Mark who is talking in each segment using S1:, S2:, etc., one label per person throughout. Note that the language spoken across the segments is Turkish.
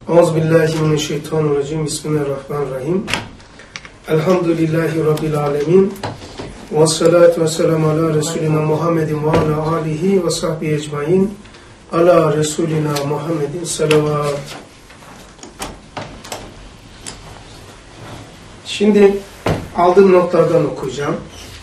S1: Euzubillahimineşşeytanirracim. Bismillahirrahmanirrahim. Elhamdülillahi Rabbil alemin. Ve salatu ve selamu ala Resulina Muhammedin ve ala alihi ve sahbihi ecmain. Ala Resulina Muhammedin salavat. Şimdi aldığım notlardan okuyacağım.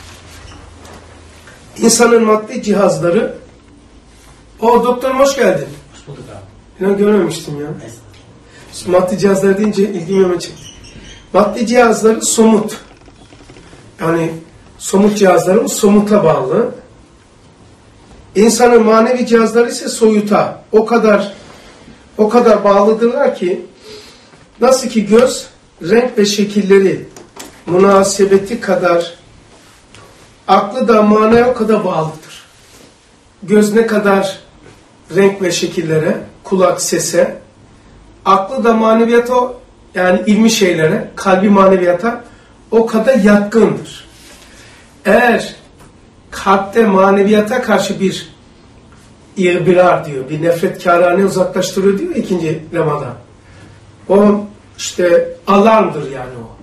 S1: İnsanın maddi cihazları. Doktorum hoş geldin.
S2: Hoş bulduk abi.
S1: Ben görmemiştim ya. Maddi cihazlar deyince ilgimi çekti. Maddi cihazları somut. Yani somut cihazları somuta bağlı. İnsanın manevi cihazları ise soyuta. O kadar bağlıdırlar ki nasıl ki göz renk ve şekilleri münasebeti kadar aklı da manaya o kadar bağlıdır. Göz ne kadar renk ve şekillere, kulak sese, aklı da maneviyata, yani ilmi şeylere, kalbi maneviyata o kadar yatkındır. Eğer kalpte maneviyata karşı bir irbirar diyor, bir nefretkârane uzaklaştırıyor diyor ikinci lemada. O işte alarmdır yani o.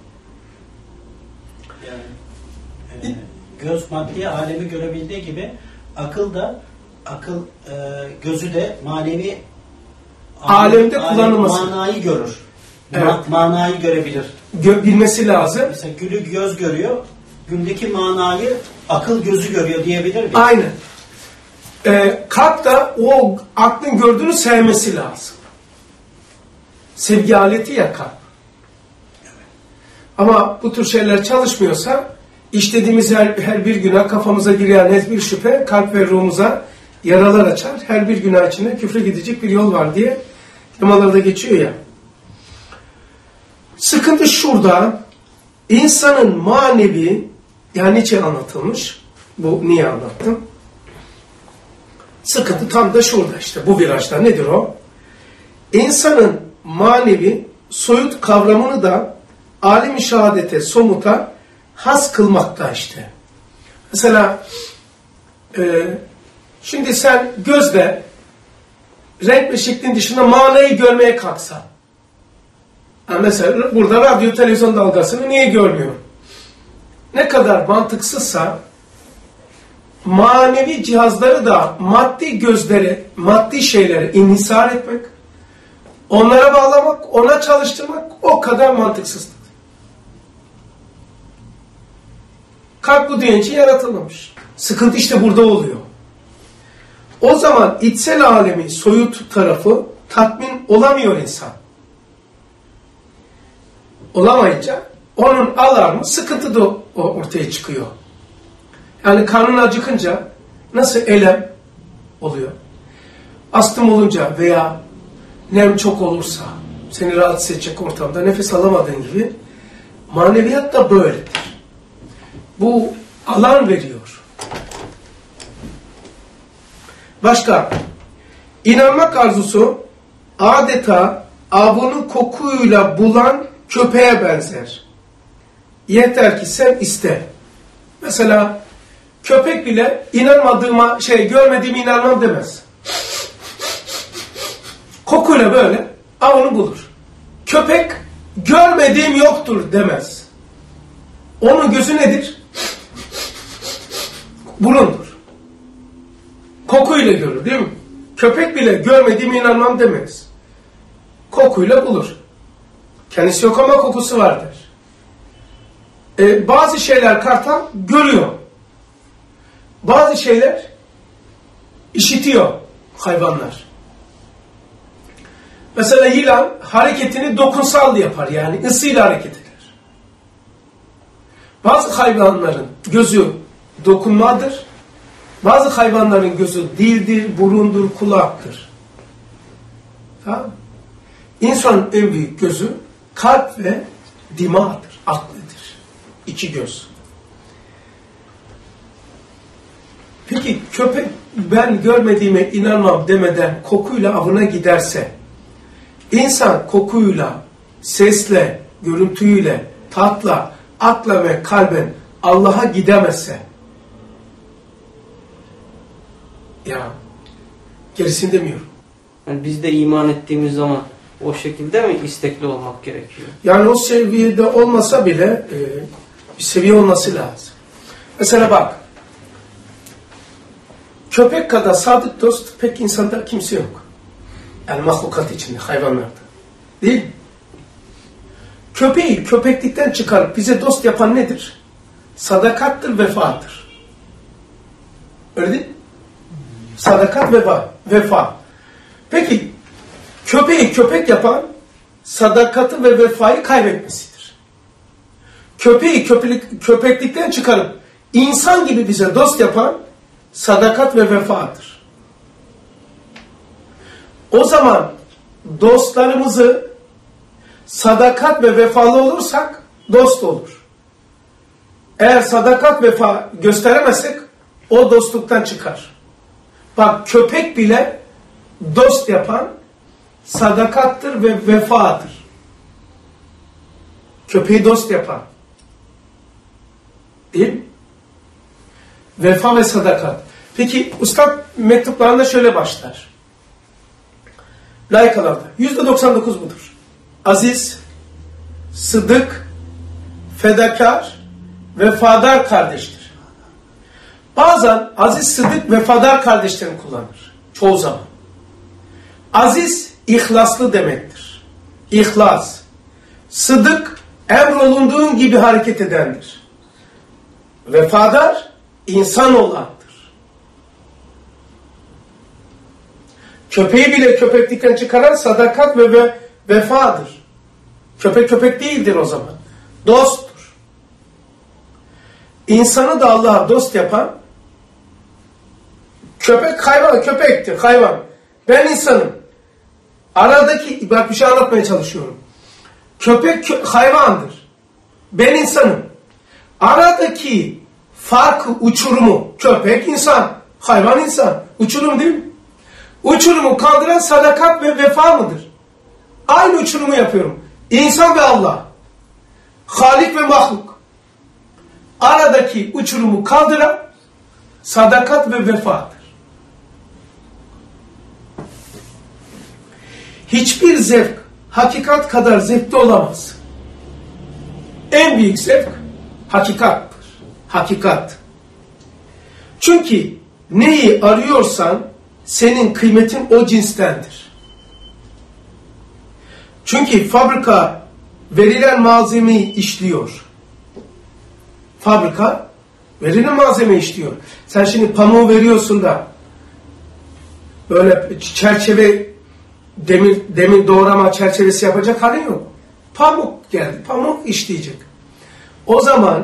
S2: Yani göz maddi alemi görebildiği gibi akıl gözü de manevi
S1: alemde kullanılması.
S2: Manayı görür.
S1: Evet.
S2: Manayı görebilir.
S1: Bilmesi lazım.
S2: Mesela gülü göz görüyor. Güldeki manayı akıl gözü görüyor diyebilir mi?
S1: Aynen. Kalp da o aklın gördüğünü sevmesi lazım. Sevgi aleti ya kalp. Ama bu tür şeyler çalışmıyorsa işlediğimiz her bir günah kafamıza giren her bir şüphe kalp ve ruhumuza yaralar açar. Her bir günah içinde küfre gidecek bir yol var diye temalarda geçiyor ya. Sıkıntı şurada. İnsanın manevi, yani niçin anlatılmış? Bu niye anlattım? Sıkıntı tam da şurada işte. Bu virajda nedir o? İnsanın manevi soyut kavramını da alem-i şehadete, somuta has kılmakta işte. Mesela şimdi sen gözle renk ve şeklin dışında manayı görmeye kalksan. Yani mesela burada radyo, televizyon dalgasını niye görmüyor? Ne kadar mantıksızsa manevi cihazları da maddi gözleri, maddi şeylere inhisar etmek, onlara bağlamak, ona çalıştırmak o kadar mantıksızdır. Kalp bu dünya için yaratılmamış. Sıkıntı işte burada oluyor. O zaman içsel alemi, soyut tarafı tatmin olamıyor insan. Olamayınca onun alarmı, sıkıntı da ortaya çıkıyor. Yani karnın acıkınca nasıl elem oluyor? Astım olunca veya nem çok olursa, seni rahatsız edecek ortamda nefes alamadığın gibi maneviyat da böyledir. Bu alarm veriyor. Başka, inanmak arzusu adeta avını kokuyla bulan köpeğe benzer. Yeter ki sen iste. Mesela köpek bile inanmadığıma, görmediğime inanmam demez. Kokuyla böyle avını bulur. Köpek görmediğim yoktur demez. Onun gözü nedir? Burundur. Kokuyla görür değil mi? Köpek bile görmediğime inanmam demez. Kokuyla bulur. Kendisi yok ama kokusu vardır. Bazı şeyler kartal görüyor. Bazı şeyler işitiyor hayvanlar. Mesela yılan hareketini dokunsal yapar, yani ısıyla hareket eder. Bazı hayvanların gözü dokunmadır. Bazı hayvanların gözü dildir, burundur, kulaktır. Tamam. İnsanın en büyük gözü kalp ve dimağdır, aklıdır. İki göz. Peki köpek ben görmediğime inanmam demeden kokuyla avına giderse, insan kokuyla, sesle, görüntüyle, tatla, akla ve kalben Allah'a gidemezse, ya gerisini demiyorum.
S3: Yani biz de iman ettiğimiz zaman O şekilde mi istekli olmak gerekiyor?
S1: Yani o seviyede olmasa bile bir seviye olması lazım. Mesela bak, köpek kadar sadık dost pek insanda kimse yok. Yani mahlukat içinde, hayvanlarda. Değil mi? Köpeği köpeklikten çıkarıp bize dost yapan nedir? Sadakattır, vefadır. Öyle değil mi? Sadakat, vefa. Peki, köpeği köpek yapan sadakati ve vefayı kaybetmesidir. Köpeği köpeklikten çıkarıp insan gibi bize dost yapan sadakat ve vefadır. O zaman dostlarımızı sadakat ve vefalı olursak dost olur. Eğer sadakat vefa gösteremezsek o dostluktan çıkar. Bak, köpek bile dost yapan sadakattır ve vefadır. Köpeği dost yapan. Değil mi? Vefa ve sadakat. Peki Üstad mektuplarında şöyle başlar. Layıkalarda. %99 budur. Aziz, sıdık, fedakar, vefadar kardeştir. Bazen aziz, sıdık, vefadar kardeşlerini kullanır. Çoğu zaman. Aziz, ihlaslı demektir. İhlas. Sıdık, emrolunduğun gibi hareket edendir. Vefadar, insan olandır. Köpeği bile köpeklikten çıkaran sadakat ve vefadır. Köpek köpek değildir o zaman. Dosttur. İnsanı da Allah'a dost yapan, köpek hayvan, köpektir, hayvan. Ben insanım. Aradaki, bak bir şey anlatmaya çalışıyorum. Köpek hayvandır. Ben insanım. Aradaki farkı, uçurumu, köpek insan, hayvan insan. Uçurum değil mi? Uçurumu kaldıran sadakat ve vefa mıdır? Aynı uçurumu yapıyorum. İnsan ve Allah. Halik ve mahluk. Aradaki uçurumu kaldıran sadakat ve vefadır. Hiçbir zevk hakikat kadar zevkli olamaz. En büyük zevk hakikattır. Hakikat. Çünkü neyi arıyorsan senin kıymetin o cinstendir. Çünkü fabrika verilen malzemeyi işliyor. Fabrika verilen malzemeyi işliyor. Sen şimdi pamuğu veriyorsun da böyle çerçeve demir doğrama çerçevesi yapacak halin yok. Pamuk geldi. Pamuk işleyecek. O zaman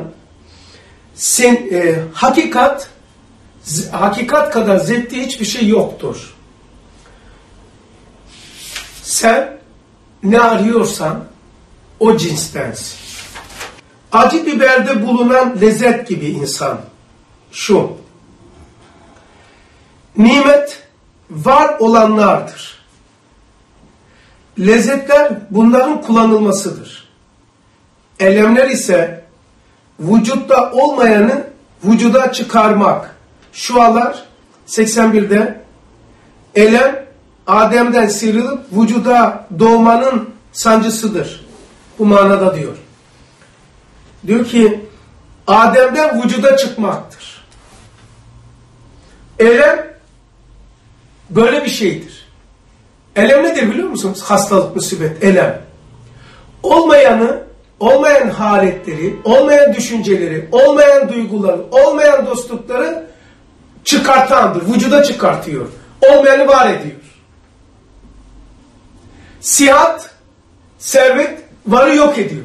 S1: hakikat kadar zevkli hiçbir şey yoktur. Sen ne arıyorsan o cinstensin. Acı biberde bulunan lezzet gibi insan. Şu. Nimet var olanlardır. Lezzetler bunların kullanılmasıdır. Elemler ise vücutta olmayanı vücuda çıkarmak. Şualar 81'de elem Adem'den sıyrılıp vücuda doğmanın sancısıdır. Bu manada diyor. Diyor ki Adem'den vücuda çıkmaktır. Elem böyle bir şeydir. Elem nedir biliyor musunuz? Hastalık, musibet, elem. Olmayan haletleri, olmayan düşünceleri, olmayan duyguları, olmayan dostlukları çıkartandır. Vücuda çıkartıyor. Olmayanı var ediyor. Sihat, servet, varı yok ediyor.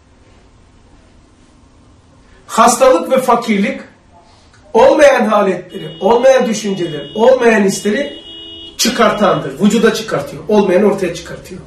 S1: Hastalık ve fakirlik, olmayan haletleri, olmayan düşünceleri, olmayan hisleri çıkartandır. Vücuda çıkartıyor. Olmayanı ortaya çıkartıyor.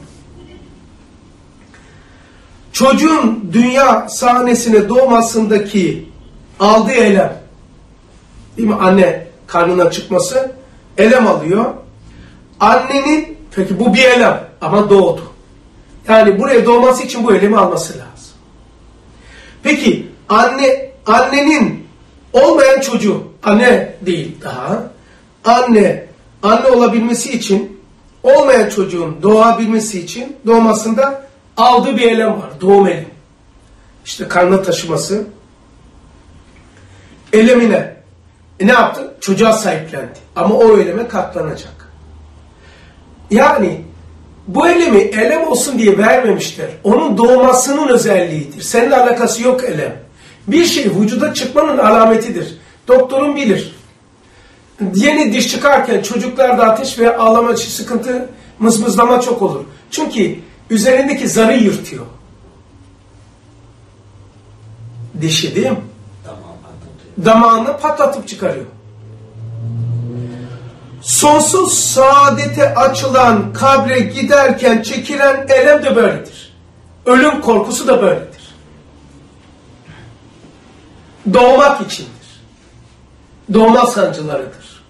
S1: Çocuğun dünya sahnesine doğmasındaki aldığı elem, değil mi? Anne karnına çıkması elem alıyor. Annenin, peki bu bir elem ama doğdu. Yani buraya doğması için bu elemi alması lazım. Peki annenin olmayan çocuğu, anne değil daha, anne olabilmesi için olmayan çocuğun doğabilmesi için doğmasında aldığı bir elem var. Doğum elemi. İşte karnına taşıması. Elemine ne yaptı? Çocuğa sahiplendi. Ama o eleme katlanacak. Yani bu elemi elem olsun diye vermemişler. Onun doğmasının özelliğidir. Seninle alakası yok elem. Bir şey vücuda çıkmanın alametidir. Doktorun bilir. Yeni diş çıkarken çocuklarda ateş veya ağlama, sıkıntı, mızmızlama çok olur. Çünkü üzerindeki zarı yırtıyor. Dişi değil mi? Damağını patlatıp çıkarıyor. Sonsuz saadete açılan kabre giderken çekilen elem de böyledir. Ölüm korkusu da böyledir. Doğmak içindir. Doğma sancılarıdır.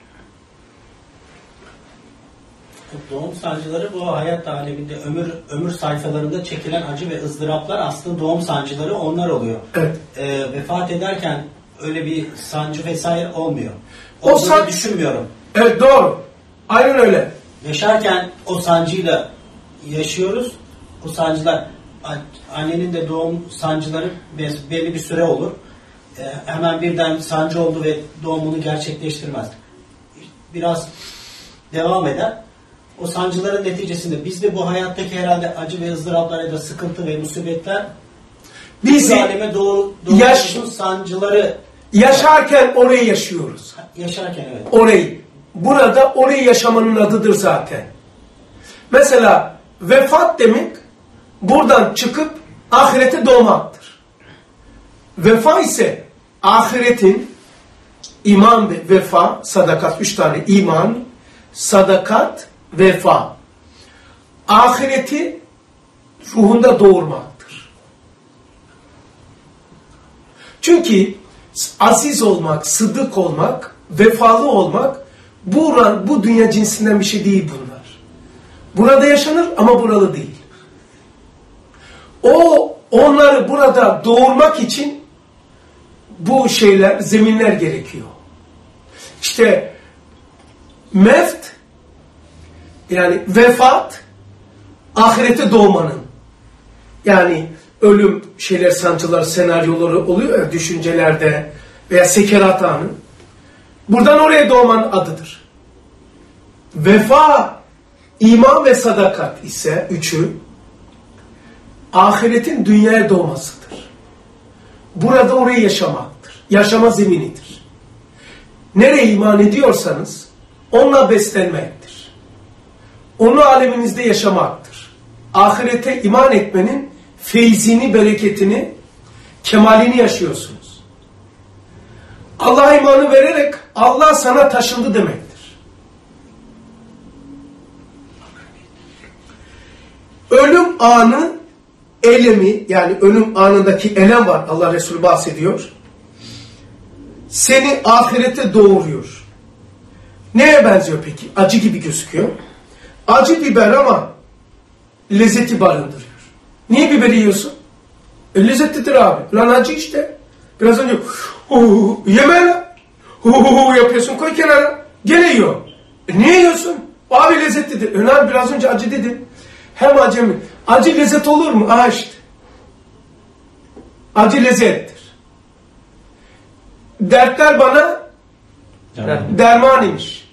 S2: Doğum sancıları bu hayat aleminde ömür sayfalarında çekilen acı ve ızdıraplar aslında doğum sancıları onlar oluyor.
S1: Evet.
S2: Vefat ederken öyle bir sancı vesaire olmuyor.
S1: O sancı
S2: düşünmüyorum.
S1: Evet doğru. Aynen öyle.
S2: Yaşarken o sancıyla yaşıyoruz. O sancılar annenin de doğum sancıları belli bir süre olur. Hemen birden sancı oldu ve doğumunu gerçekleştirmez. Biraz devam eder. O sancıların neticesinde biz de bu hayattaki herhalde acı ve ızdıraplar ya da sıkıntı ve musibetler
S1: biz
S2: aleme doğru sancıları
S1: yaşarken orayı yaşıyoruz.
S2: Yaşarken evet.
S1: Orayı. Burada orayı yaşamanın adıdır zaten. Mesela vefat demek buradan çıkıp ahirete doğmaktır. Vefa ise ahiretin iman ve vefa, sadakat, 3 tane iman, sadakat, vefa. Ahireti ruhunda doğurmaktır. Çünkü aziz olmak, sıddık olmak, vefalı olmak bu dünya cinsinden bir şey değil bunlar. Burada yaşanır ama buralı değil. Onları burada doğurmak için bu şeyler, zeminler gerekiyor. İşte mevt yani vefat ahirete doğmanın yani ölüm şeyler, sancılar, senaryoları oluyor ya düşüncelerde veya sekerat anı. Buradan oraya doğmanın adıdır. Vefa, iman ve sadakat ise üçü ahiretin dünyaya doğmasıdır. Burada orayı yaşamaktır. Yaşama zeminidir. Nereye iman ediyorsanız onunla beslenmektir. Onu aleminizde yaşamaktır. Ahirete iman etmenin feyzini, bereketini, kemalini yaşıyorsunuz. Allah'a imanı vererek Allah sana taşındı demektir. Ölüm anı elemi yani ölüm anındaki elem var. Allah Resulü bahsediyor. Seni ahirete doğuruyor. Neye benziyor peki? Acı gibi gözüküyor. Acı biber ama lezzeti barındırıyor. Niye biber yiyorsun? Lezzetlidir abi. Lan acı işte. Biraz önce yeme lan. Yapıyorsun koy kenara. Gene yiyor. Niye yiyorsun? Abi lezzetlidir. Önemli biraz önce acı dedin. Hem acı mı? Acı lezzet olur mu? İşte. Acı lezzettir. Dertler bana derman imiş.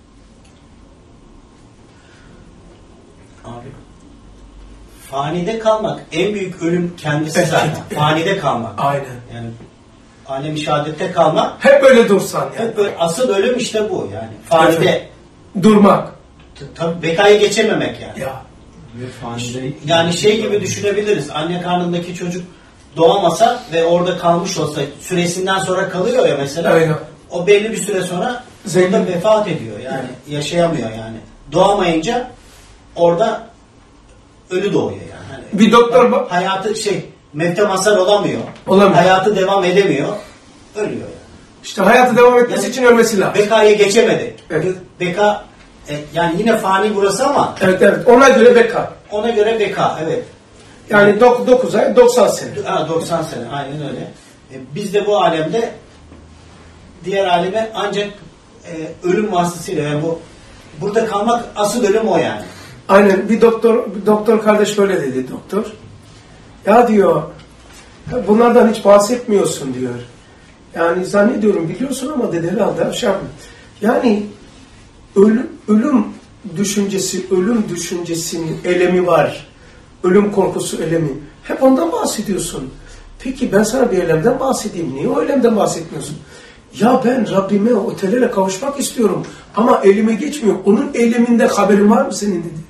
S2: Abi, fanide kalmak en büyük ölüm kendisi
S1: Evet,
S2: zaten.
S1: evet.
S2: Fanide kalmak.
S1: Aynen.
S2: Yani alem-i şehadette kalmak.
S1: Hep böyle dursan yani.
S2: Hep böyle, asıl ölüm işte bu yani. Fanide.
S1: Evet. Durmak.
S2: Tabii bekayı geçememek yani.
S1: Ya.
S2: Yani şey gibi düşünebiliriz. Anne karnındaki çocuk doğamasa ve orada kalmış olsa süresinden sonra kalıyor ya mesela.
S1: Aynen.
S2: O belli bir süre sonra orada vefat ediyor. Yani yaşayamıyor yani. Doğamayınca orada ölü doğuyor yani. Hani
S1: Bir doktor
S2: hayatı mevte mazhar olamıyor.
S1: Olamıyor.
S2: Hayatı devam edemiyor. Ölüyor yani.
S1: İşte hayatı devam etmesi için ölmesi lazım.
S2: Bekayı geçemedi.
S1: Evet.
S2: Beka yani yine fani burası ama
S1: Evet. Ona göre beka.
S2: ona göre beka evet.
S1: Yani 9 ay 90 sene.
S2: 90 sene aynen öyle. Biz de bu alemde diğer aleme ancak ölüm vasıtasıyla yani bu Burada kalmak asıl ölüm o yani.
S1: Aynen. Bir doktor kardeş böyle dedi doktor. Ya diyor, bunlardan hiç bahsetmiyorsun diyor. Yani zannediyorum biliyorsun ama dedi herhalde şey yapma. Yani ölüm düşüncesinin elemi var. Ölüm korkusu elemi. Hep ondan bahsediyorsun. Peki ben sana bir elemden bahsedeyim. Niye o elemden bahsetmiyorsun? Ya ben Rabbime o ötelere kavuşmak istiyorum. Ama elime geçmiyor. Onun eleminde haberin var mı senin dedi.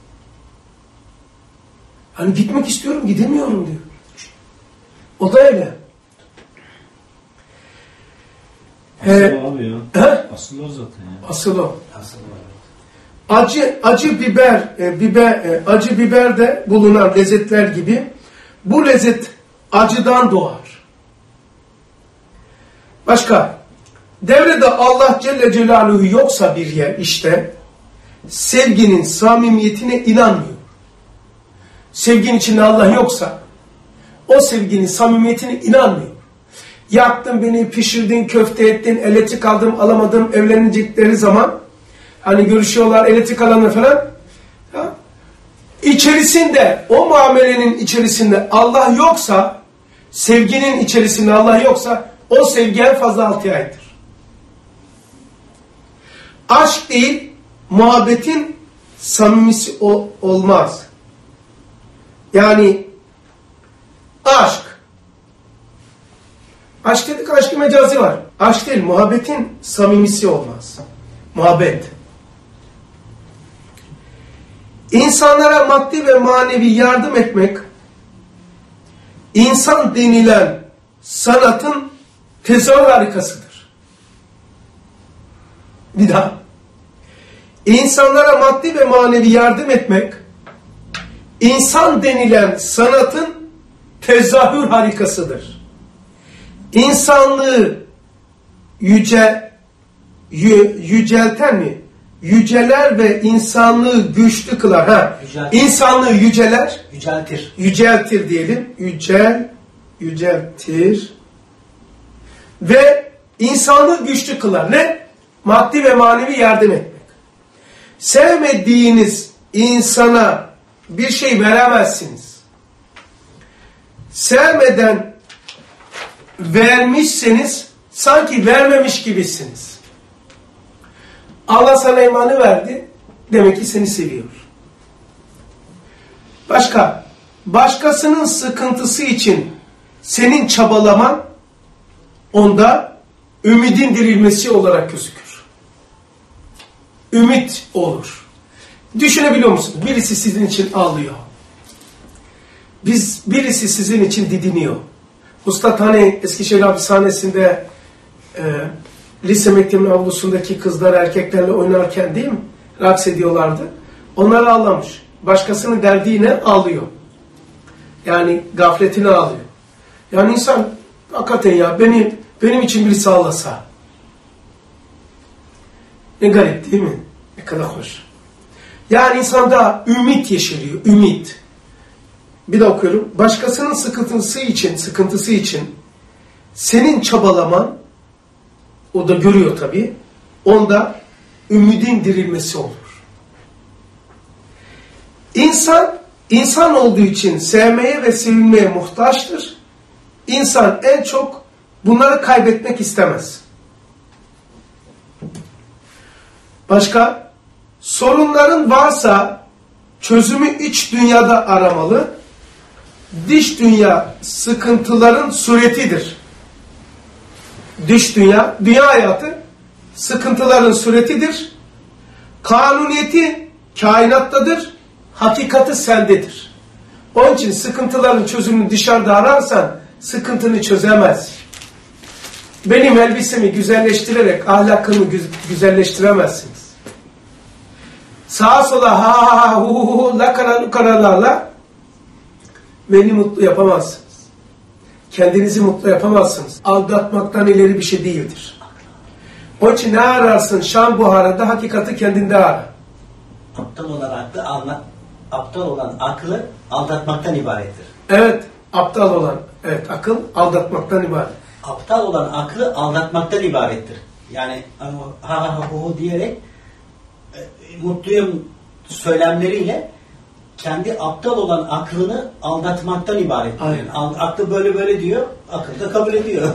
S1: Hani gitmek istiyorum, gidemiyorum diyor. O da öyle.
S4: Asıl o abi ya.
S1: He?
S4: Asıl o zaten ya.
S1: Asıl o.
S2: Asıl o.
S1: Acı biberde bulunan lezzetler gibi bu lezzet acıdan doğar. Başka, devrede Allah Celle Celaluhu yoksa bir yer işte sevginin samimiyetine inanmıyor. Sevginin içinde Allah yoksa o sevginin samimiyetine inanmıyor. Yaktın beni, pişirdin, köfte ettin, elektrik aldım, alamadım, evlenecekleri zaman hani görüşüyorlar, elektrik alanı falan. Ya, İçerisinde, o muamelenin içerisinde Allah yoksa, sevginin içerisinde Allah yoksa, o sevgi en fazla 6 aydır. Aşk değil, muhabbetin samimisi olmaz. Yani aşk. Aşk dedik, aşkı mecazi var. Aşk değil, muhabbetin samimisi olmaz. Muhabbet. İnsanlara maddi ve manevi yardım etmek, insan denilen sanatın tezahür harikasıdır. Bir daha. İnsanlara maddi ve manevi yardım etmek, insan denilen sanatın tezahür harikasıdır. İnsanlığı yücelten mi? Yüceler ve insanlığı güçlü kılar. İnsanlığı yüceler.
S2: Yüceltir.
S1: Yüceltir diyelim. Yüceltir. Ve insanlığı güçlü kılar. Ne? Maddi ve manevi yardım etmek. Sevmediğiniz insana bir şey veremezsiniz. Sevmeden vermişseniz sanki vermemiş gibisiniz. Allah sana imanı verdi. Demek ki seni seviyor. Başka. Başkasının sıkıntısı için senin çabalaman onda ümidin dirilmesi olarak gözükür. Ümit olur. Düşünebiliyor musunuz? Birisi sizin için ağlıyor. Birisi sizin için didiniyor. Usta hani Eskişehir hapishanesinde lise mektebinin avlusundaki kızlar erkeklerle oynarken değil mi? Raks ediyorlardı. Onlar ağlamış. Başkasının derdiğine ağlıyor. Yani gafletine ağlıyor. Yani insan hakikaten ya benim için birisi ağlasa. Ne garip değil mi? Ne kadar hoş. Yani insanda ümit yeşeriyor. Ümit. Bir de okuyorum. Başkasının sıkıntısı için senin çabalaman, o da görüyor tabii, onda ümidin dirilmesi olur. İnsan olduğu için sevmeye ve sevilmeye muhtaçtır. İnsan en çok bunları kaybetmek istemez. Başka, sorunların varsa çözümü iç dünyada aramalı. Dış dünya sıkıntıların suretidir. Dış dünya hayatı sıkıntıların suretidir. Kanuniyeti kainattadır. Hakikati sendedir. Onun için sıkıntıların çözümünü dışarıda ararsan sıkıntını çözemez. Benim elbisemi güzelleştirerek ahlakını güzelleştiremezsiniz. Sağa sola ha hu hu lakara lukaralarla beni mutlu yapamazsınız. Kendinizi mutlu yapamazsınız. Aldatmaktan ileri bir şey değildir. Onun için ne ararsın? Şam buharında hakikati kendinde ara.
S2: Aptal olan aklı aldatmaktan ibarettir.
S1: Evet, aptal olan akıl aldatmaktan ibaret.
S2: Aptal olan aklı aldatmaktan ibarettir. Yani ha ha hu hu diyerek mutluyum söylemleriyle kendi aptal olan aklını aldatmaktan ibaret.
S1: Aynen.
S2: Aklı böyle diyor, akıl da kabul ediyor.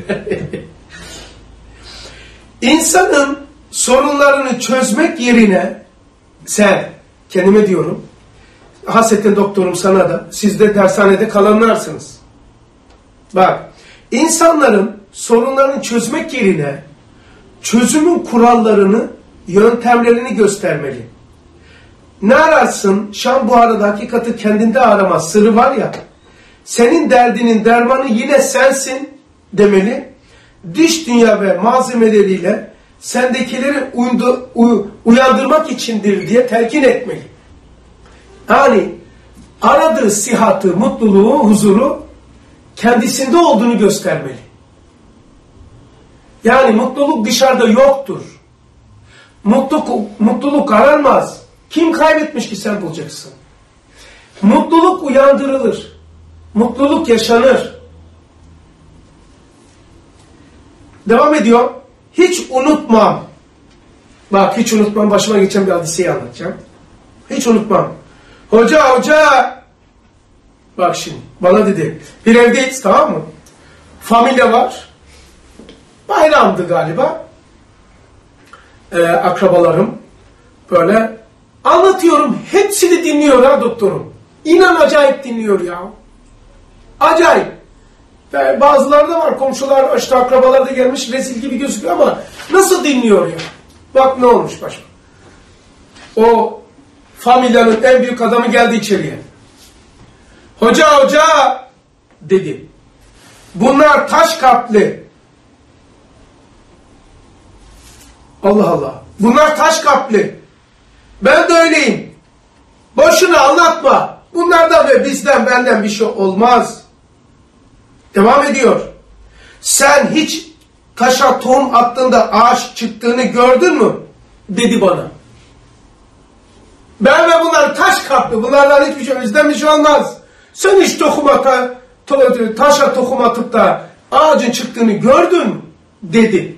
S1: İnsanın sorunlarını çözmek yerine sen, kendime diyorum, hasretten doktorum sana da, siz de dershanede kalanlarsınız. Bak, insanların sorunlarını çözmek yerine çözümün kurallarını, yöntemlerini göstermeli. Ne ararsın? Şam buharıda hakikati kendinde aramaz. Sırrı var ya, senin derdinin dermanı yine sensin demeli. Dış dünya ve malzemeleriyle sendekileri uyandırmak içindir diye telkin etmeli. Yani aradığı sıhhatı, mutluluğu, huzuru kendisinde olduğunu göstermeli. Yani mutluluk dışarıda yoktur. Mutluluk aranmaz. Kim kaybetmiş ki sen bulacaksın? Mutluluk uyandırılır. Mutluluk yaşanır. Devam ediyor. Hiç unutmam. Bak hiç unutmam, başıma geçen bir hadiseyi anlatacağım. Hiç unutmam. Hoca. Bak şimdi bana dedi. Bir evdeyiz, tamam mı? Familya var. Bayramdı galiba. Akrabalarım. Böyle anlatıyorum. Hepsini dinliyor ha doktorum. İnan acayip dinliyor ya. Acayip. Bazıları da var. Komşular, işte akrabalar da gelmiş. Rezil gibi gözüküyor ama nasıl dinliyor ya? Bak ne olmuş başım. O familyanın en büyük adamı geldi içeriye. Hoca dedi. Bunlar taş kalpli. Allah Allah. Bunlar taş kalpli. Ben de öyleyim. Boşuna anlatma. Bunlardan ve bizden benden bir şey olmaz. Devam ediyor. Sen hiç taşa tohum attığında ağaç çıktığını gördün mü? Dedi bana. Ben ve bunlar taş kalpli. Bunlardan hiçbir şey, bizden bir şey olmaz. Sen hiç taşa tohum atıp da ağacın çıktığını gördün mü? Dedi.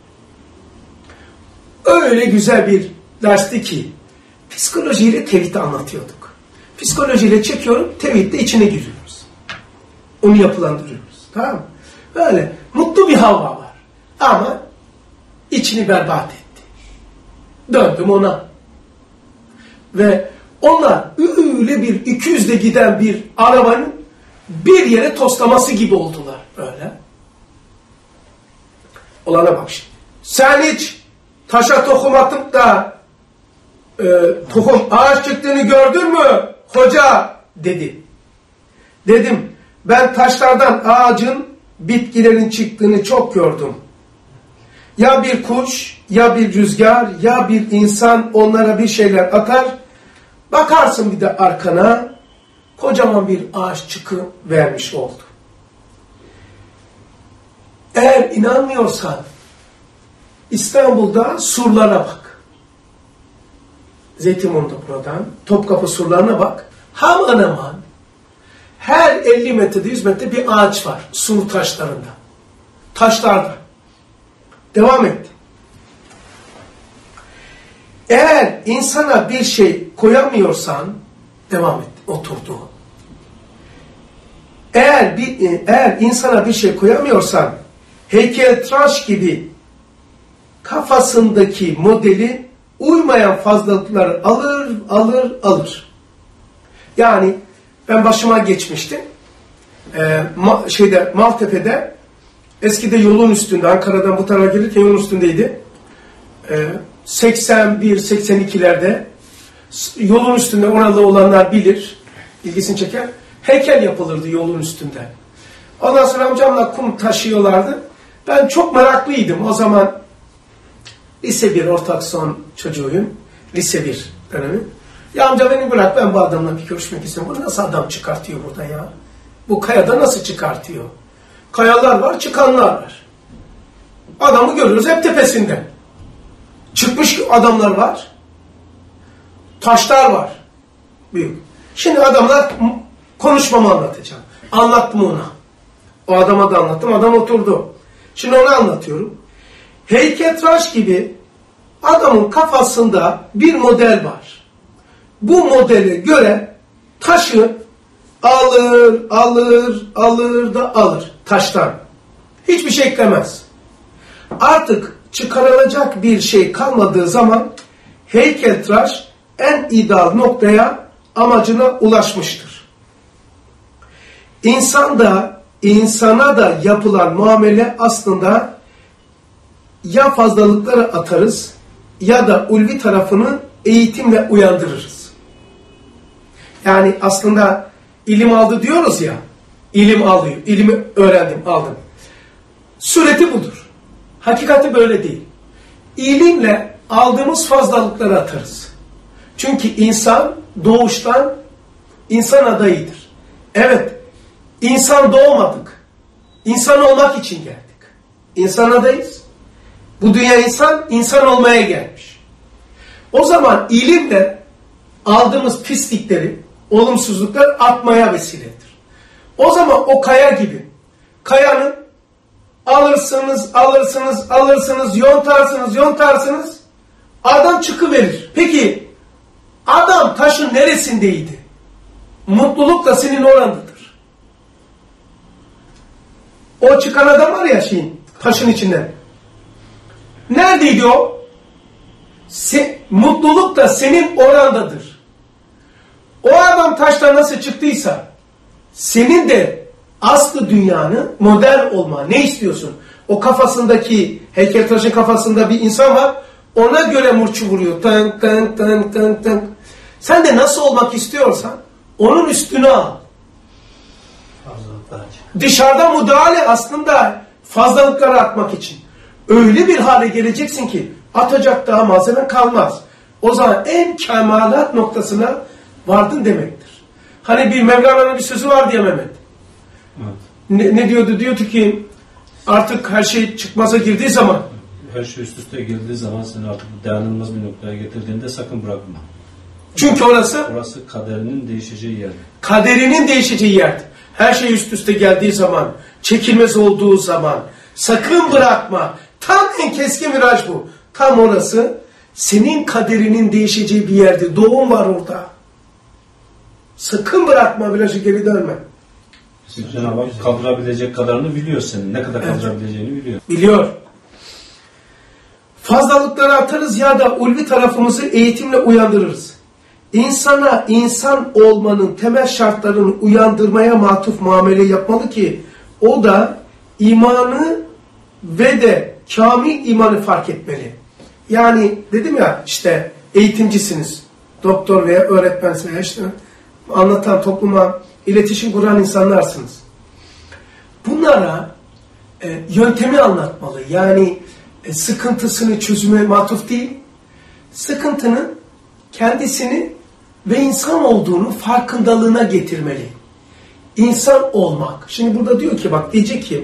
S1: Öyle güzel bir dersti ki psikolojiyle tevhidi anlatıyorduk. Psikolojiyle çekiyorum, tevhidle içine giriyoruz. Onu yapılandırıyoruz. Tamam mı? Böyle mutlu bir hava var. Ama içini berbat etti. Döndüm ona. Ve onlar öyle bir 200'de giden bir arabanın bir yere toslaması gibi oldular. Öyle. Olana bak şimdi. Sen hiç taşa tohum atıp da tohum ağaç çıktığını gördün mü hoca dedi. Dedim ben taşlardan ağacın bitkilerin çıktığını çok gördüm. Ya bir kuş, ya bir rüzgar, ya bir insan onlara bir şeyler atar. Bakarsın bir de arkana kocaman bir ağaç çıkıvermiş oldu. Eğer inanmıyorsan İstanbul'da surlara bak. Zeytinburnu'da buradan. Topkapı surlarına bak. Hemen hemen her 50 metrede 100 metrede bir ağaç var. Sur taşlarında. Taşlarda. Devam et. Eğer insana bir şey koyamıyorsan devam et. Oturdu. Eğer insana bir şey koyamıyorsan heykeltıraş gibi kafasındaki modeli uymayan fazlalıkları alır. Yani ben başıma geçmiştim. Maltepe'de eskide yolun üstünde, Ankara'dan bu tarafa gelirken yolun üstündeydi. 81-82'lerde yolun üstünde, oralı olanlar bilir, ilgisini çeker. Heykel yapılırdı yolun üstünde. Ondan sonra amcamla kum taşıyorlardı. Ben çok meraklıydım. O zaman lise 1 ortak son çocuğuyum. Lise 1 dönemi. Ya amca beni bırak, ben bu adamla bir görüşmek istiyorum. Bu nasıl adam çıkartıyor burada ya? Bu kayada nasıl çıkartıyor? Kayalar var, çıkanlar var. Adamı görüyoruz hep tepesinde. Çıkmış adamlar var. Taşlar var. Büyük. Şimdi adamlar, konuşmamı anlatacağım. Anlattım ona. O adama da anlattım. Adam oturdu. Şimdi onu anlatıyorum. Heykeltıraş gibi adamın kafasında bir model var. Bu modele göre taşı alır da alır taştan. Hiçbir şey eklemez. Artık çıkarılacak bir şey kalmadığı zaman heykeltıraş en ideal noktaya, amacına ulaşmıştır. İnsana da yapılan muamele aslında ya fazlalıkları atarız ya da ulvi tarafını eğitimle uyandırırız. Yani aslında ilim aldı diyoruz ya, ilim alıyor, ilimi öğrendim, aldım. Sureti budur. Hakikati böyle değil. İlimle aldığımız fazlalıkları atarız. Çünkü insan doğuştan insan adayıdır. Evet, insan doğmadık. İnsan olmak için geldik. İnsan adayız. Bu dünya insan olmaya gelmiş. O zaman ilimle aldığımız pislikleri, olumsuzlukları atmaya vesiledir. O zaman o kaya gibi, kayanın alırsınız, yontarsınız, adam çıkıverir. Peki, adam taşın neresindeydi? Mutluluk da senin orandadır. O çıkan adam var ya taşın içinden. Neredeydi o? Mutluluk da senin orandadır. O adam taştan nasıl çıktıysa, senin de aslı dünyanı model olma. Ne istiyorsun? O kafasındaki, heykeltıraşın kafasında bir insan var, ona göre murçu vuruyor. Tın tın tın tın tın. Sen de nasıl olmak istiyorsan, onun üstüne al. Dışarıda müdahale aslında fazlalıkları atmak için. Öyle bir hale geleceksin ki atacak daha malzeme kalmaz. O zaman en kemalat noktasına vardın demektir. Hani bir Mevlana'nın bir sözü var diye Mehmet.
S4: Evet.
S1: Ne diyordu? Diyordu ki artık her şey çıkmaza girdiği zaman,
S4: her şey üst üste geldiği zaman seni artık dayanılmaz bir noktaya getirdiğinde sakın bırakma.
S1: Çünkü orası
S4: kaderinin değişeceği yer.
S1: Kaderinin değişeceği yerdir. Her şey üst üste geldiği zaman, çekilmez olduğu zaman sakın bırakma. Tam en keskin viraj bu. Tam orası senin kaderinin değişeceği bir yerdir. Doğum var orada. Sakın bırakma, virajı geri dönme.
S4: Cenab-ı Hak kaldırabilecek kadarını biliyor senin. Ne kadar kaldırabileceğini biliyor.
S1: Biliyor. Fazlalıkları atarız ya da ulvi tarafımızı eğitimle uyandırırız. İnsana insan olmanın temel şartlarını uyandırmaya matuf muamele yapmalı ki o da imanı ve de kamil imanı fark etmeli. Yani dedim ya işte eğitimcisiniz. Doktor veya öğretmensiniz veya işte anlatan, topluma iletişim kuran insanlarsınız. Bunlara yöntemi anlatmalı. Yani sıkıntısını çözüme matuf değil, sıkıntının kendisini ve insan olduğunu farkındalığına getirmeli. İnsan olmak. Şimdi burada diyor ki bak diyecek ki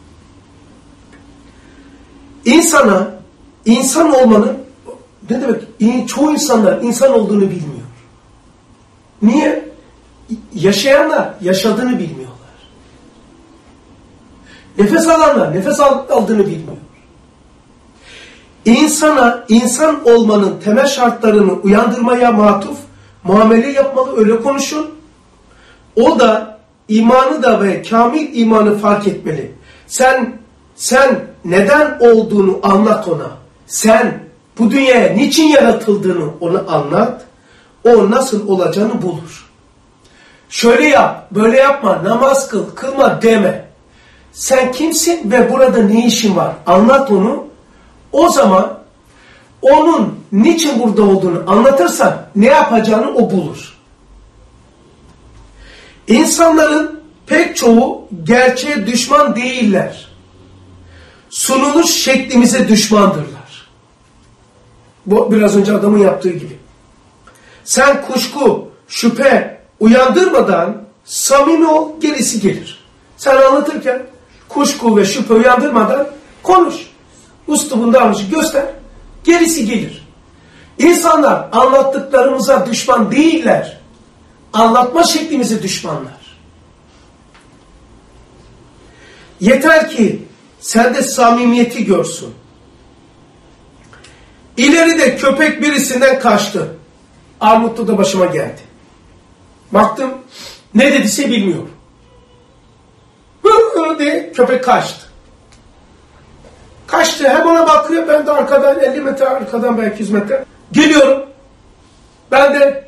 S1: insana insan olmanın ne demek? Çoğu insanlar insan olduğunu bilmiyor. Niye? Yaşayanlar yaşadığını bilmiyorlar. Nefes alanlar nefes aldığını bilmiyor. İnsana insan olmanın temel şartlarını uyandırmaya matuf muamele yapmalı, öyle konuşun. O da imanı da ve kamil imanı fark etmeli. Sen neden olduğunu anlat ona. Sen bu dünyaya niçin yaratıldığını ona anlat. O nasıl olacağını bulur. Şöyle yap, böyle yapma, namaz kıl, kılma deme. Sen kimsin ve burada ne işin var? Anlat onu. O zaman onun niçin burada olduğunu anlatırsan ne yapacağını o bulur. İnsanların pek çoğu gerçeğe düşman değiller. Sunuluş şeklimize düşmandırlar. Bu biraz önce adamın yaptığı gibi. Sen kuşku, şüphe uyandırmadan samimi ol, gerisi gelir. Sen anlatırken kuşku ve şüphe uyandırmadan konuş. Üslubun davranışı göster, gerisi gelir. İnsanlar anlattıklarımıza düşman değiller. Anlatma şeklimize düşmanlar. Yeter ki sende samimiyeti görsün. İleride köpek birisinden kaçtı. Armutlu'da başıma geldi. Baktım ne dediyse bilmiyorum. Diye köpek kaçtı. Kaçtı. Hem ona bakıyor. Ben de arkadan 50 metre arkadan belki 100 metre. Geliyorum. Ben de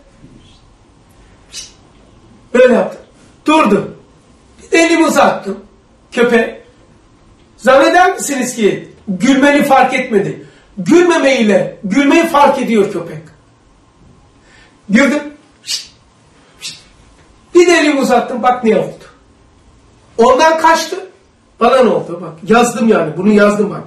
S1: böyle yaptım. Durdum. Elimi uzattım. Köpeğe. Zanneder misiniz ki gülmeni fark etmedi? Gülmemeyle gülmeyi fark ediyor köpek. Güldüm. Bir de elimi uzattım. Bak ne oldu. Ondan kaçtı. Bana ne oldu? Bak yazdım yani. Bunu yazdım bak.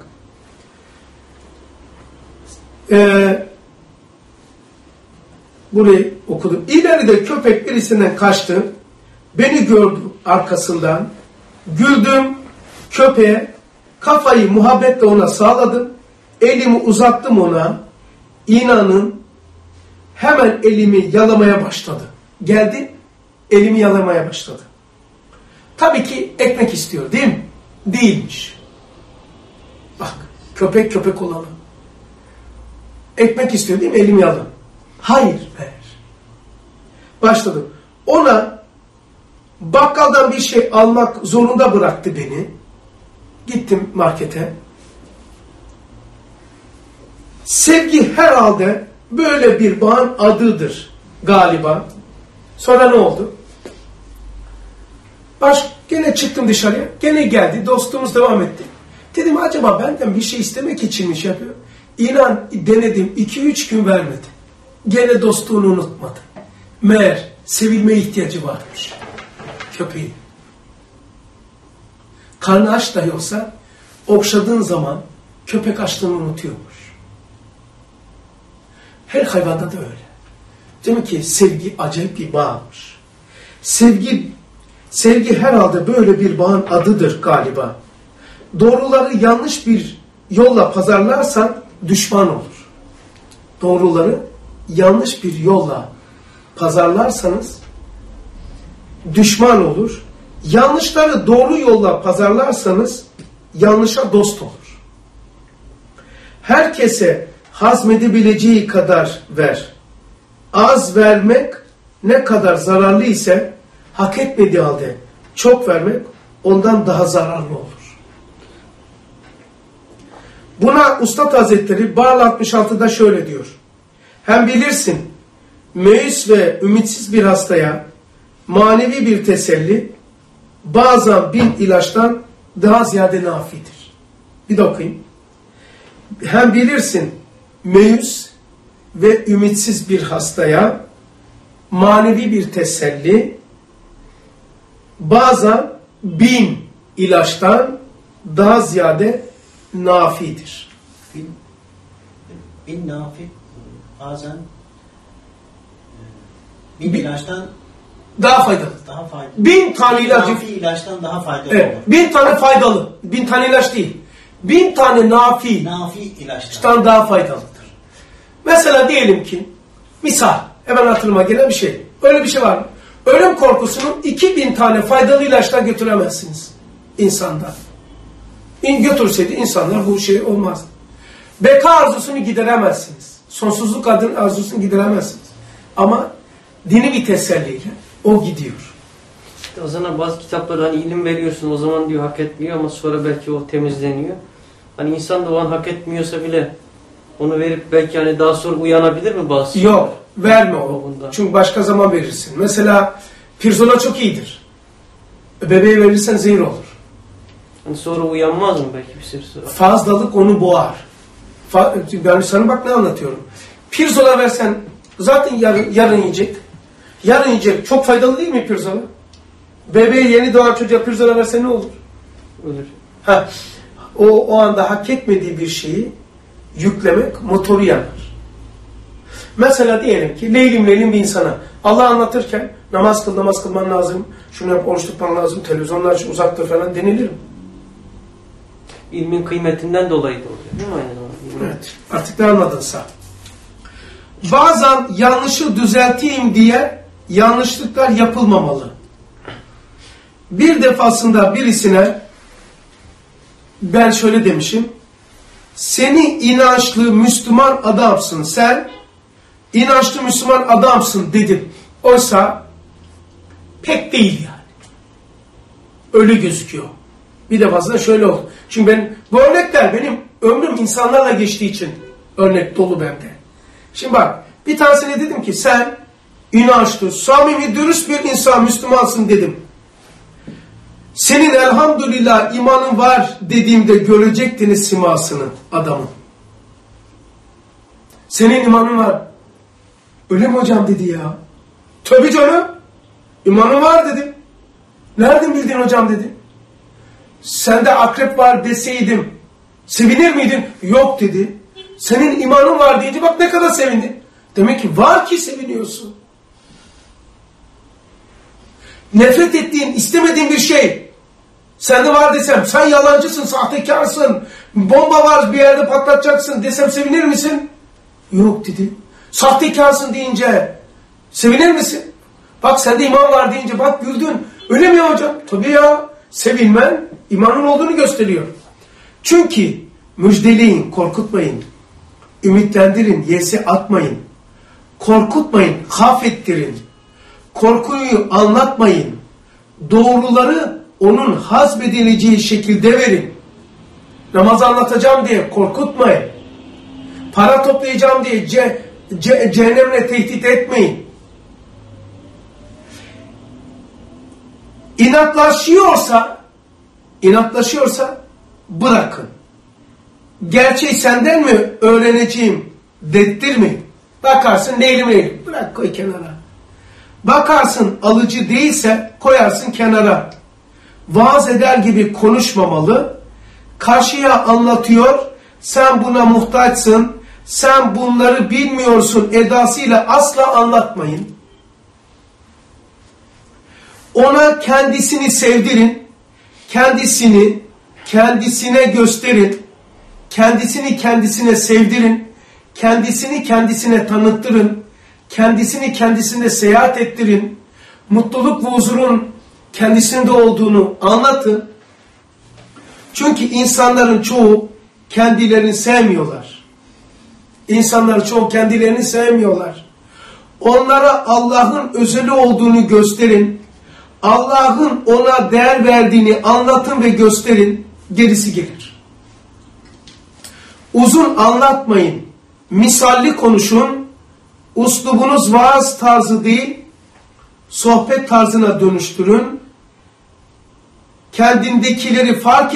S1: Burayı okudum. İleride köpek birisinden kaçtı. Beni gördü arkasından. Güldüm. Köpeğe kafayı muhabbetle ona sağladım. Elimi uzattım ona. İnanın hemen elimi yalamaya başladı. Geldi, elimi yalamaya başladı. Tabii ki ekmek istiyor değil mi? Değilmiş. Bak, köpek köpek olalım. Ekmek istiyor değil mi? Elimi yalan. Hayır, ver. Başladım. Ona bakkaldan bir şey almak zorunda bıraktı beni. Gittim markete. Sevgi herhalde böyle bir bağın adıdır galiba. Sonra ne oldu? Gene çıktım dışarıya. Gene geldi. Dostluğumuz devam etti. Dedim acaba benden bir şey istemek için mi şey yapıyor? İnan denedim. 2-3 gün vermedi. Gene dostluğunu unutmadı. Meğer sevilmeye ihtiyacı varmış. Köpeği. Karnı aç dahi olsa okşadığın zaman köpek açlığını unutuyormuş. Her hayvanda da öyle. Demek ki sevgi acayip bir bağmış. Sevgi herhalde böyle bir bağın adıdır galiba. Doğruları yanlış bir yolla pazarlarsan düşman olur. Doğruları yanlış bir yolla pazarlarsanız düşman olur. Yanlışları doğru yolla pazarlarsanız yanlışa dost olur. Herkese hazmedebileceği kadar ver. Az vermek ne kadar zararlı ise hak etmediği halde çok vermek ondan daha zararlı olur. Buna Üstad Hazretleri Bağıl 66'da şöyle diyor. Hem bilirsin meyus ve ümitsiz bir hastaya manevi bir teselli bazen 1000 ilaçtan daha ziyade nafidir. Bir de okuyayım. Hem bilirsin meyus ve ümitsiz bir hastaya manevi bir teselli bazen 1000 ilaçtan daha ziyade nafidir.
S2: Bin nafi bazen 1000 ilaçtan
S1: daha faydalı.
S2: Daha faydalı.
S1: 1000 tane ilacı.
S2: Nafi ilaçtan daha faydalı
S1: Evet,
S2: olur.
S1: 1000 tane faydalı. 1000 tane ilaç değil. 1000 tane nafi ilaçtan daha faydalıdır. Mesela diyelim ki misal hemen aklıma gelen bir şey. Öyle bir şey var mı? Ölüm korkusunu 2000 tane faydalı ilaçla götüremezsiniz insandan. Götürseydi insanlar bu şey olmaz. Beka arzusunu gideremezsiniz. Sonsuzluk adının arzusunu gideremezsiniz. Ama dini bir teselliyle o gidiyor.
S3: İşte o zaman bazı kitaplar hani ilim veriyorsun o zaman diyor hak etmiyor ama sonra belki o temizleniyor. Hani insan da o an hak etmiyorsa bile onu verip belki hani daha sonra uyanabilir mi bazı?
S1: Yok, verme o. Çünkü başka zaman verirsin. Mesela pirzola çok iyidir. Bebeğe verirsen zehir olur.
S3: Hani sonra uyanmaz mı belki bir süre sonra?
S1: Fazlalık onu boğar. Ben sana bak ne anlatıyorum. Pirzola versen zaten yarın yiyecek. Yarın yiyecek. Çok faydalı değil mi pirzola? Bebeğe yeni doğan çocuğa pirzola versen ne olur?
S3: Ölür.
S1: O anda hak etmediği bir şeyi yüklemek motoru yanar. Mesela diyelim ki leylim bir insana Allah anlatırken namaz kılman lazım, şunu yap, oruç tutman lazım, televizyonlar uzaktır falan denilir mi?
S3: İlmin kıymetinden dolayı da oluyor değil mi aynı zamanda?
S1: Evet. Artık ne anladınsa. Bazen yanlışı düzelteyim diye yanlışlıklar yapılmamalı. Bir defasında birisine ben şöyle demişim, Seni inançlı Müslüman adamsın, sen inançlı Müslüman adamsın dedim. Oysa pek değil yani. Öyle gözüküyor. Bir defasında şöyle oldu. Çünkü bu örnekler benim ömrüm insanlarla geçtiği için örnek dolu bende. Şimdi bak, bir tanesine dedim ki sen inançlı, samimi, dürüst bir insan, Müslümansın dedim. Senin elhamdülillah imanın var dediğimde görecektiniz simasını adamın. Senin imanın var. Öyle mi hocam dedi ya. Tabii canım. İmanın var dedim. Nereden bildin hocam dedi. Sende akrep var deseydim sevinir miydin? Yok dedi. Senin imanın var deyince bak ne kadar sevindin. Demek ki var ki seviniyorsun. Nefret ettiğin, istemediğin bir şey sende var desem, sen yalancısın, sahtekarsın, bomba var bir yerde patlatacaksın desem sevinir misin? Yok dedi. Sahtekarsın deyince sevinir misin? Bak sende iman var deyince bak güldün. Öyle mi ya hocam? Tabii ya. Sevinmen imanın olduğunu gösteriyor. Çünkü müjdeleyin, korkutmayın. Ümitlendirin, yese atmayın. Korkutmayın, hafettirin. Korkuyu anlatmayın. Doğruları onun hazmedileceği şekilde verin. Namaz anlatacağım diye korkutmayın. Para toplayacağım diye cehennemle tehdit etmeyin. İnatlaşıyorsa bırakın. Gerçeği senden mi öğreneceğim dettirmeyin. Bakarsın neylim. Bırak koy kenara. Bakarsın alıcı değilse koyarsın kenara. Vaaz eder gibi konuşmamalı. Karşıya anlatıyor. Sen buna muhtaçsın. Sen bunları bilmiyorsun edasıyla asla anlatmayın. Ona kendisini sevdirin. Kendisine gösterin. Kendisini kendisine sevdirin. Kendisini kendisine tanıttırın. Kendisini kendisine seyahat ettirin. Mutluluk ve huzurun kendisinde olduğunu anlatın. Çünkü insanların çoğu kendilerini sevmiyorlar. Onlara Allah'ın özeli olduğunu gösterin. Allah'ın ona değer verdiğini anlatın ve gösterin. Gerisi gelir. Uzun anlatmayın. Misalli konuşun. Uslubunuz vaaz tarzı değil, sohbet tarzına dönüştürün. Kendindekileri fark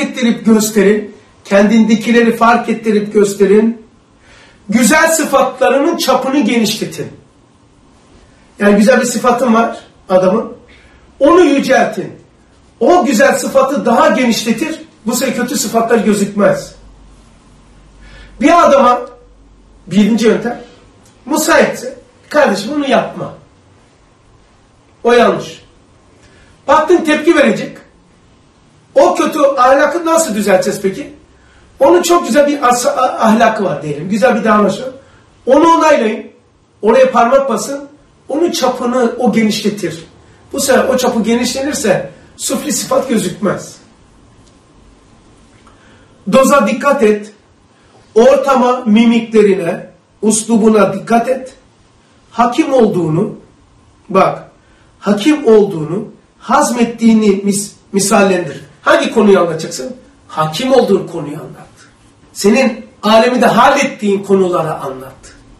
S1: ettirip gösterin. Güzel sıfatlarının çapını genişletin. Yani güzel bir sıfatın var adamın. Onu yüceltin. O güzel sıfatı daha genişletir. Bu sefer kötü sıfatlar gözükmez. Bir adama birinci yöntem müsaitse kardeşim bunu yapma. O yanlış. Baktın tepki verecek. O kötü ahlakı nasıl düzelteceğiz peki? Onun çok güzel bir ahlakı var diyelim. Güzel bir davranışı. Onu onaylayın. Oraya parmak basın. Onun çapını o genişletir. Bu sefer o çapı genişlenirse sufli sıfat gözükmez. Doza dikkat et. Ortama, mimiklerine, uslubuna dikkat et. Hakim olduğunu, hazmettiğini misallendir. Hangi konuyu anlatacaksın? Hakim olduğun konuyu anlat. Senin aleminde hallettiğin konuları anlat.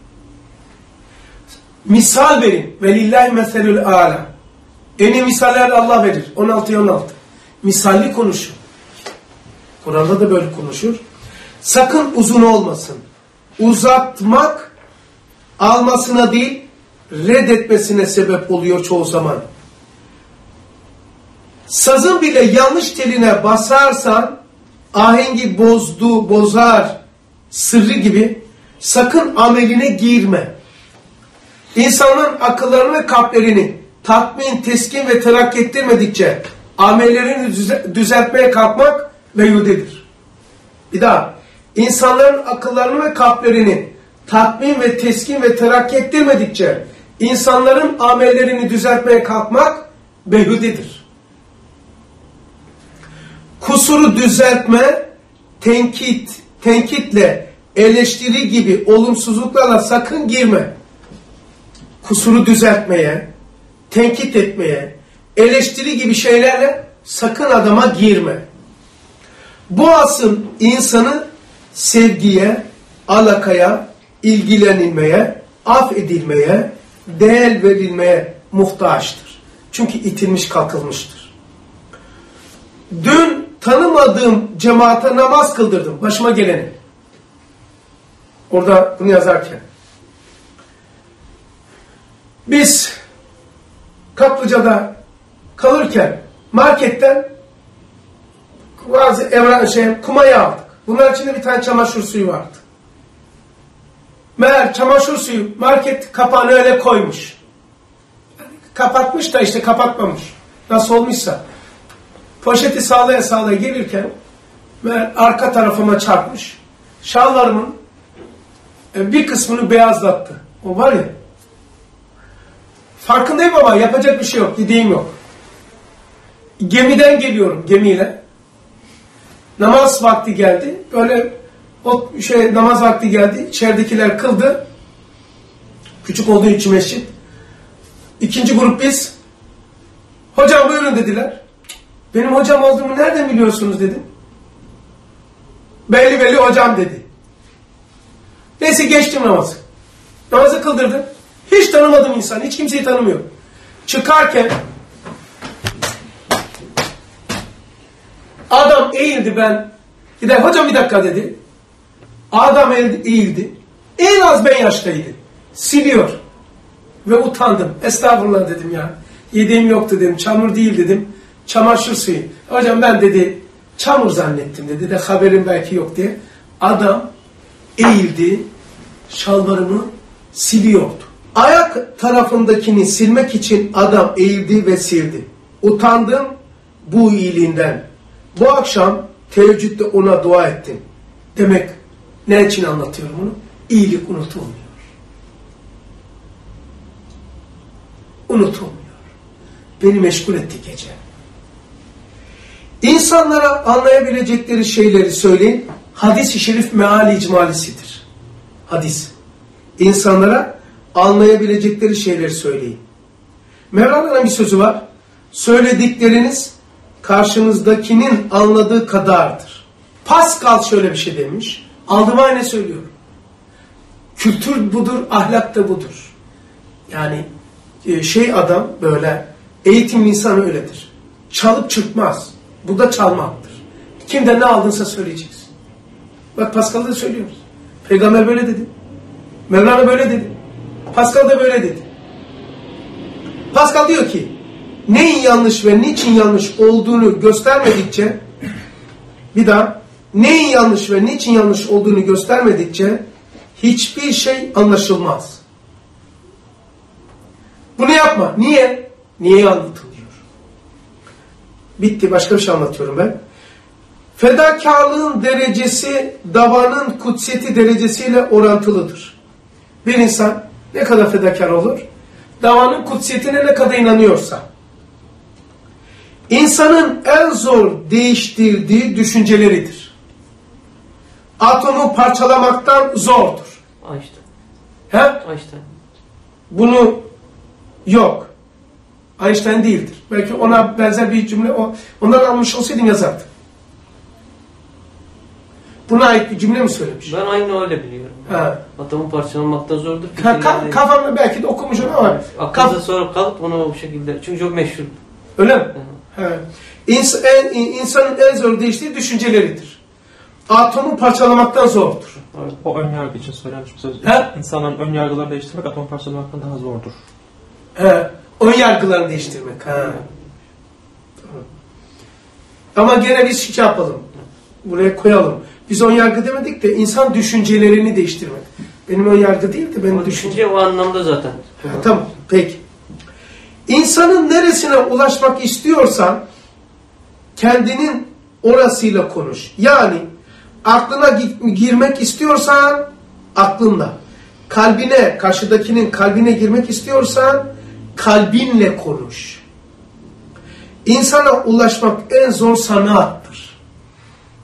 S1: Misal verin. Velillahi meselül âlâ. En iyi misaller Allah verir. 16-16. Misalli konuşun. Kur'an'da da böyle konuşur. Sakın uzun olmasın. Uzatmak almasına değil, reddetmesine sebep oluyor çoğu zaman. Sazın bile yanlış teline basarsan ahengi bozar sırrı gibi sakın ameline girme. İnsanların akıllarını ve kalplerini tatmin, teskin ve terakki ettirmedikçe amellerini düzeltmeye kalkmak veyhudedir. Bir daha. İnsanların akıllarını ve kalplerini tatmin ve teskin ve terakki ettirmedikçe insanların amellerini düzeltmeye kalkmak beyhudedir. Kusuru düzeltme, tenkit tenkitle, eleştiri gibi olumsuzluklarla sakın girme. Kusuru düzeltmeye, tenkit etmeye, eleştiri gibi şeylerle sakın adama girme. Bu asıl insanı sevgiye, alakaya, ilgilenilmeye, affedilmeye, değer verilmeye muhtaçtır. Çünkü itilmiş, kalkılmıştır. Dün tanımadığım cemaate namaz kıldırdım. Başıma geleni. Orada bunu yazarken. Biz Kaplıca'da kalırken marketten bazı kumayı aldık. Bunların içinde bir tane çamaşır suyu vardı. Meğer çamaşır suyu market kapağını öyle koymuş. Kapatmış da işte kapatmamış. Nasıl olmuşsa. Poşeti sağlaya sağlaya gelirken meğer arka tarafıma çarpmış. Şalvarımın bir kısmını beyazlattı. O var ya. Farkındayım ama yapacak bir şey yok. Gideyim yok. Gemiden geliyorum, gemiyle. Namaz vakti geldi. Böyle namaz vakti geldi. İçeridekiler kıldı. Küçük olduğu için mescit. İkinci grup biz. Hocam buyurun dediler. Benim hocam olduğumu nereden biliyorsunuz dedim. Belli belli hocam dedi. Neyse geçtim namazı. Namazı kıldırdım. Hiç tanımadığım insan, hiç kimseyi tanımıyorum. Çıkarken adam eğildi, ben gider hocam bir dakika dedi. Adam eğildi. En az ben yaştaydı. Siliyor. Ve utandım. Estağfurullah dedim ya. Yediğim yoktu dedim. Çamur değil dedim. Çamaşır suyu. Hocam ben dedi çamur zannettim dedi de haberim belki yok diye. Adam eğildi. Şalvarımı siliyordu. Ayak tarafındakini silmek için adam eğildi ve sildi. Utandım bu iyiliğinden. Bu akşam teheccüde ona dua ettim. Demek ne için anlatıyorum bunu? İyilik unutulmuyor. Unutulmuyor. Beni meşgul etti gece. İnsanlara anlayabilecekleri şeyleri söyleyin. Hadis-i şerif meali icmalisidir. Hadis. İnsanlara anlayabilecekleri şeyleri söyleyin. Mevlana'nın bir sözü var. Söyledikleriniz karşınızdakinin anladığı kadardır. Pascal şöyle bir şey demiş. Aldım aynı söylüyorum. Kültür budur, ahlak da budur. Yani adam böyle eğitimli insan öyledir. Çalıp çırpmaz. Bu da çalmaktır. Kimden ne aldınsa söyleyeceksin. Bak Pascal'da söylüyoruz. Peygamber böyle dedi. Mevlana böyle dedi. Pascal da böyle dedi. Pascal diyor ki neyin yanlış ve niçin yanlış olduğunu göstermedikçe bir daha neyin yanlış ve niçin yanlış olduğunu göstermedikçe hiçbir şey anlaşılmaz. Bunu yapma. Niye? Niye anlatılıyor? Bitti. Başka bir şey anlatıyorum ben. Fedakarlığın derecesi davanın kutsiyeti derecesiyle orantılıdır. Bir insan ne kadar fedakar olur? Davanın kutsiyetine ne kadar inanıyorsa. İnsanın en zor değiştirdiği düşünceleridir. Atomu parçalamaktan zordur.
S3: Einstein.
S1: He?
S3: Einstein.
S1: Bunu yok. Einstein değildir. Belki ona benzer bir cümle ondan almış olsaydım yazardım. Buna ait bir cümle mi söylemiş?
S3: Ben aynı öyle biliyorum.
S1: Ha.
S3: Atomu parçalamakta zordur.
S1: Kafamda belki de okumuş onu ama.
S3: Aklınıza sonra kalıp onu bu şekilde. Çünkü çok meşhur.
S1: Öyle mi? İnsanın en zor değiştiği düşünceleridir. Atomu parçalamaktan zordur.
S5: Evet, o ön yargı için söylenmiş bir söz. İnsanların ön yargılarını değiştirmek atomu parçalamaktan daha zordur.
S1: Ön yargılarını değiştirmek. Ama gene biz şey yapalım. Buraya koyalım. Biz ön yargı demedik de insan düşüncelerini değiştirmek. Benim ön yargı değil de benim
S3: düşünce o anlamda zaten.
S1: Tamam. Peki. İnsanın neresine ulaşmak istiyorsan kendinin orasıyla konuş. Yani aklına girmek istiyorsan aklınla. Kalbine, karşıdakinin kalbine girmek istiyorsan kalbinle konuş. İnsana ulaşmak en zor sanattır.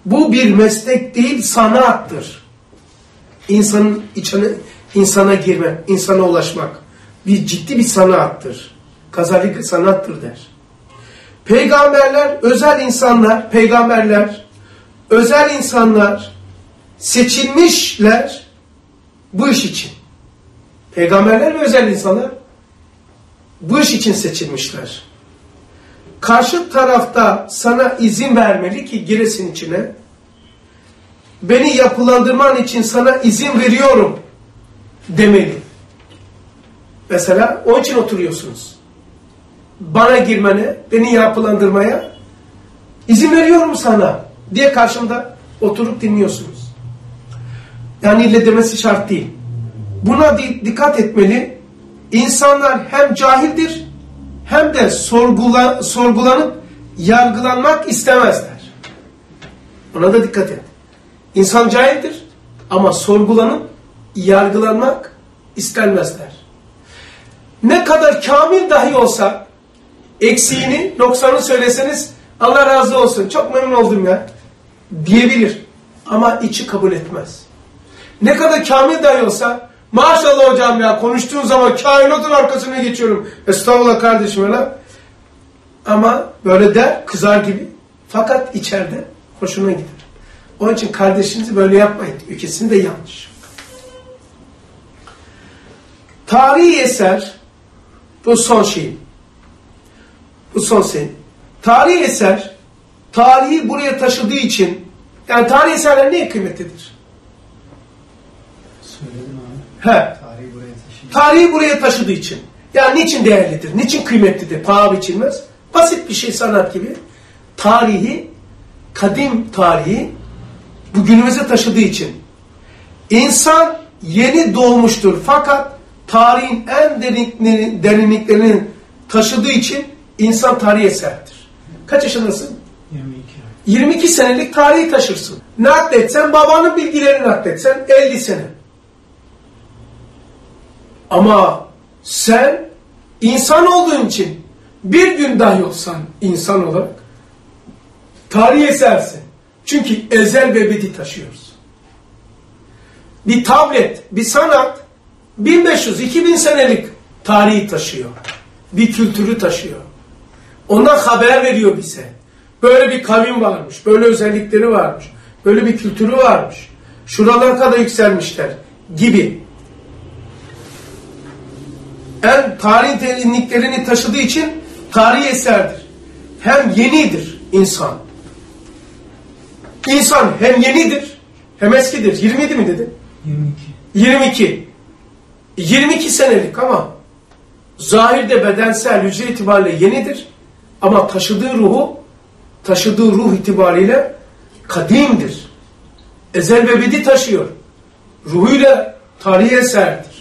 S1: Bu bir meslek değil, sanattır. İnsanın içine, insana girmek, insana ulaşmak bir ciddi bir sanattır. Gazali sanattır der. Peygamberler, özel insanlar, peygamberler, özel insanlar seçilmişler bu iş için. Peygamberler ve özel insanlar bu iş için seçilmişler. Karşı tarafta sana izin vermeli ki giresin içine. Beni yapılandırman için sana izin veriyorum demeli. Mesela onun için oturuyorsunuz. Bana girmene, beni yapılandırmaya izin veriyorum sana diye karşımda oturup dinliyorsunuz. Yani ille demesi şart değil. Buna dikkat etmeli. İnsanlar hem cahildir hem de sorgulanıp yargılanmak istemezler. Ona da dikkat et. İnsan cahildir ama sorgulanıp yargılanmak istenmezler. Ne kadar kamil dahi olsa eksiğini, noksanı söyleseniz Allah razı olsun, çok memnun oldum ya diyebilir. Ama içi kabul etmez. Ne kadar kamil dahi olsa maşallah hocam ya konuştuğun zaman kainatın arkasına geçiyorum. Estağfurullah kardeşim öyle. Ama böyle der, kızar gibi. Fakat içeride hoşuna gider. Onun için kardeşinizi böyle yapmayın. İkisini de yanlış. Tarihi eser, bu son şey. Bu son şey. Tarihi eser, tarihi buraya taşıdığı için, yani tarihi eserler neye kıymetlidir?
S2: Söyledim abi.
S1: He. Tarihi buraya taşıdığı için. Yani niçin değerlidir, niçin kıymetlidir, paha biçilmez? Basit bir şey, sanat gibi. Tarihi, kadim tarihi bugünümüze taşıdığı için. İnsan yeni doğmuştur fakat tarihin en derinliklerini taşıdığı için insan tarihi eserdir. Kaç yaşındasın?
S2: 22.
S1: 22 senelik tarihi taşırsın. Nakletsen, babanın bilgilerini nakletsen 50 sene. Ama sen insan olduğun için bir gün dahi olsan insan olarak tarihi esersin. Çünkü ezel ve ebedi taşıyoruz. Bir tablet, bir sanat 1500-2000 senelik tarihi taşıyor. Bir kültürü taşıyor. Ondan haber veriyor bize. Böyle bir kavim varmış, böyle özellikleri varmış, böyle bir kültürü varmış. Şuralara kadar yükselmişler gibi. En tarih derinliklerini taşıdığı için tarihi eserdir. Hem yenidir insan. İnsan hem yenidir hem eskidir. 27 mi dedi? 22. 22 senelik ama zahirde bedensel hücre itibariyle yenidir. Ama taşıdığı ruh itibariyle kadimdir. Ezel ve ebedi taşıyor. Ruhuyla tarihi eserdir.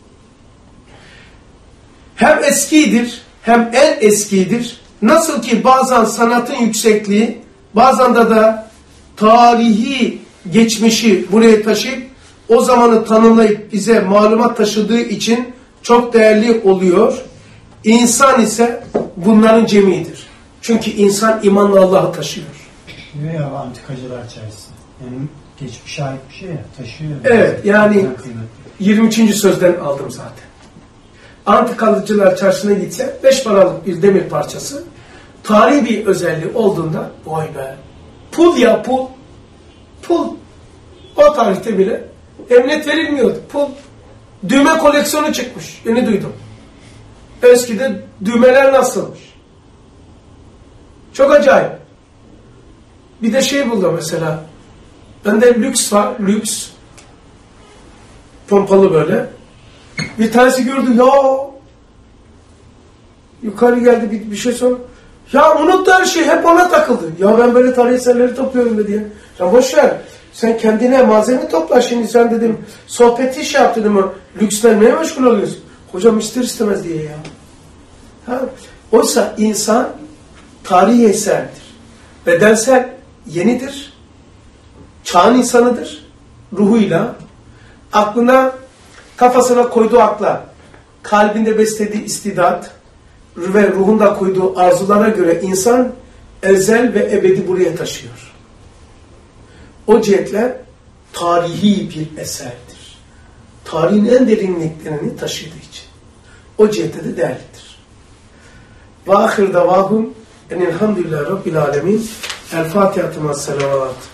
S1: Hem eskidir hem en eskidir. Nasıl ki bazen sanatın yüksekliği, bazen de tarihi geçmişi buraya taşıyıp o zamanı tanımlayıp bize malumat taşıdığı için çok değerli oluyor. İnsan ise bunların cemidir. Çünkü insan imanla Allah'ı taşıyor.
S2: Diyor ya antikacılar çarşısı. Yani geçmişe ait bir şey ya, taşıyor.
S1: Evet, yani 23. sözden aldım zaten. Antikalıcılar çarşısına gitse 5 paralık bir demir parçası tarihi bir özelliği olduğunda vay be, pul ya pul. Pul. O tarihte bile emniyet verilmiyordu. Pul. Düğme koleksiyonu çıkmış. Yeni duydum. Eskide düğmeler nasılmış? Çok acayip. Bir de şey buldum mesela. Bende lüks var. Lüks. Pompalı böyle. Bir tanesi gördü. Ya yukarı geldi bir şey sonra. Ya unuttu her şey. Hep ona takıldı. Ya ben böyle tarih eserleri topluyorum dedi ya. Ya boş ver. Sen kendine malzeme topla. Şimdi sen dedim sohbeti şey yap dedim. Lükslenmeye meşgul oluyorsun. Hocam ister istemez diye ya. Ha? Oysa insan tarihi eserdir. Bedensel yenidir. Çağın insanıdır. Ruhuyla, aklına, kafasına koyduğu akla, kalbinde beslediği istidat ve ruhunda koyduğu arzulara göre insan ezel ve ebedi buraya taşıyor. o cihetle tarihi bir eserdir. Tarihin en derinliklerini taşıdığı için. O cihette de değerlidir. Ve ahir davahum enelhamdülillahi rabbil alemin. El Fatiha-tü Salavat.